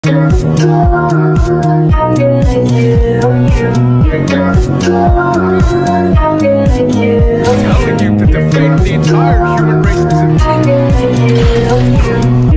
Telling you that the fate of the entire human race is in